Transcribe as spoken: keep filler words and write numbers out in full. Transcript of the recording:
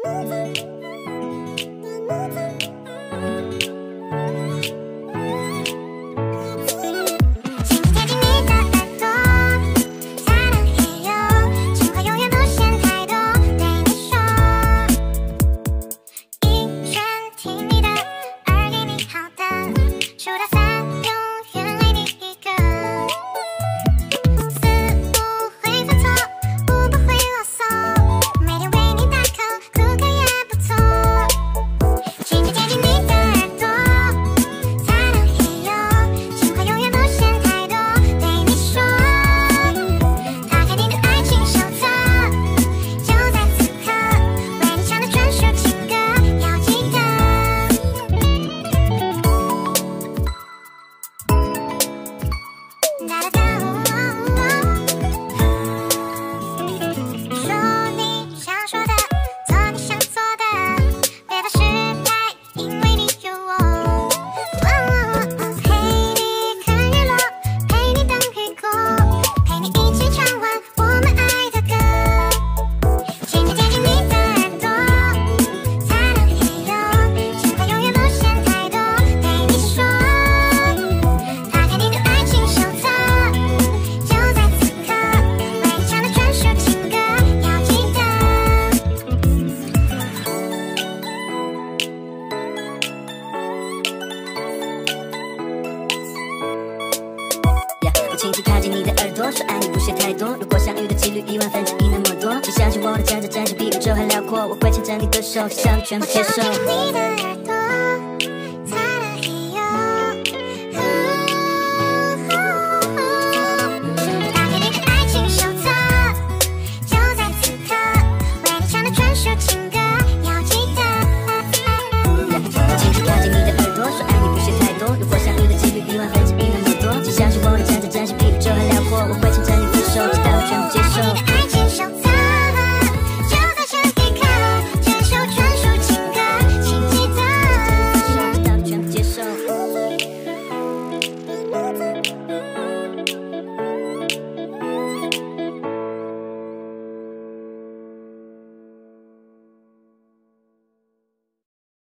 轻轻靠近你的耳朵，说爱你不需太多。如果相遇的几率一万分之一那么多，请相信我的站着站着比宇宙还辽阔。我会牵着你的手，向你全部接受。